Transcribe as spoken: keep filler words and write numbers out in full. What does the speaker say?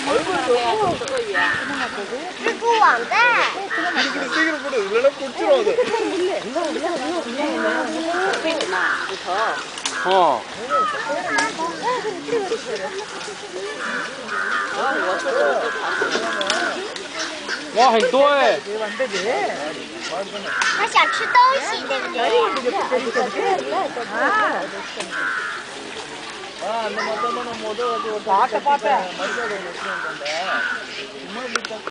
不网带。 이렇게 세기로 보내. 이래라 꼴찌로 하네. 어. 와, 很多哎。 他想吃东西，对不对？ 啊，那么多那么多，就打打打。